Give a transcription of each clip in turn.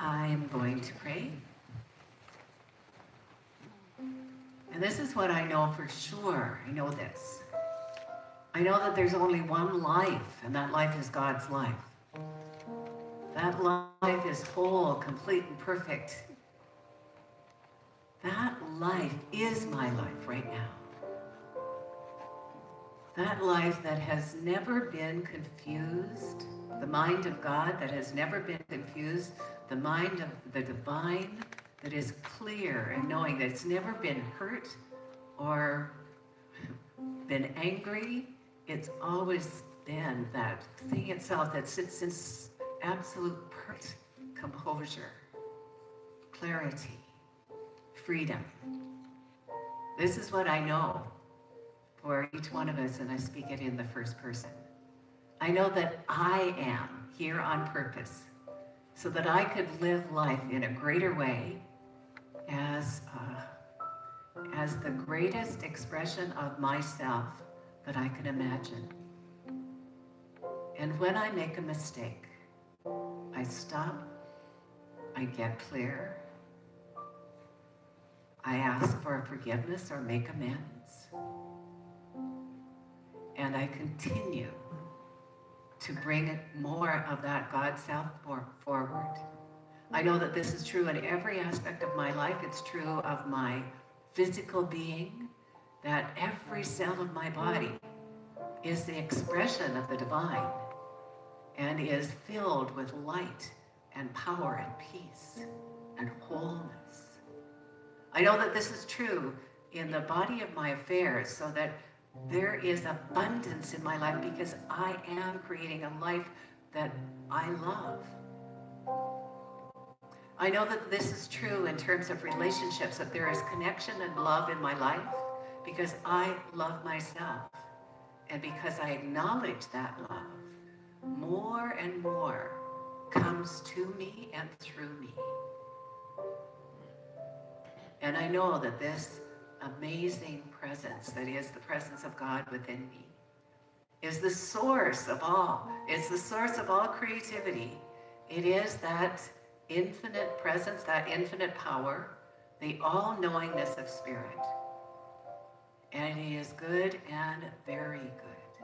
I'm going to pray. And this is what I know for sure. I know this. I know that there's only one life, and that life is God's life. That life is whole, complete, and perfect. That life is my life right now. That life that has never been confused, the mind of God that has never been confused, the mind of the divine that is clear and knowing that it's never been hurt or been angry. It's always been that thing itself that sits in absolute perfect composure, clarity, freedom. This is what I know for each one of us, and I speak it in the first person. I know that I am here on purpose so that I could live life in a greater way as the greatest expression of myself that I can imagine. And when I make a mistake, I stop, I get clear, I ask for forgiveness or make amends, and I continue to bring more of that God self forward. I know that this is true in every aspect of my life. It's true of my physical being, that every cell of my body is the expression of the divine and is filled with light and power and peace and wholeness. I know that this is true in the body of my affairs, so that there is abundance in my life because I am creating a life that I love. I know that this is true in terms of relationships, that there is connection and love in my life because I love myself. And because I acknowledge that love, more and more comes to me and through me. And I know that this amazing presence that is the presence of God within me is the source of all. It's the source of all creativity. It is that infinite presence, that infinite power, the all-knowingness of spirit. And it is good and very good.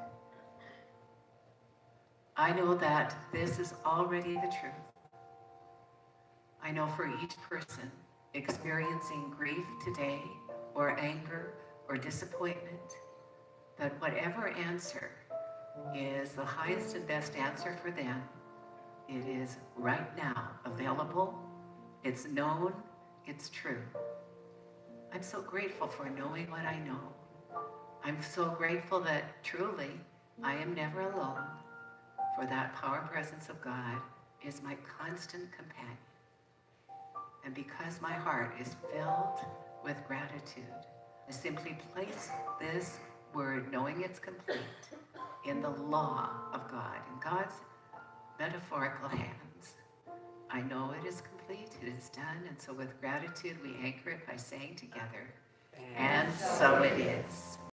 I know that this is already the truth. I know for each person experiencing grief today, or anger, or disappointment, that whatever answer is the highest and best answer for them, it is right now available, it's known, it's true. I'm so grateful for knowing what I know. I'm so grateful that truly I am never alone, for that power presence of God is my constant companion. And because my heart is filled with gratitude, I simply place this word, knowing it's complete, in the law of God, in God's metaphorical hands. I know it is complete, it is done, and so with gratitude we anchor it by saying together, and so it is.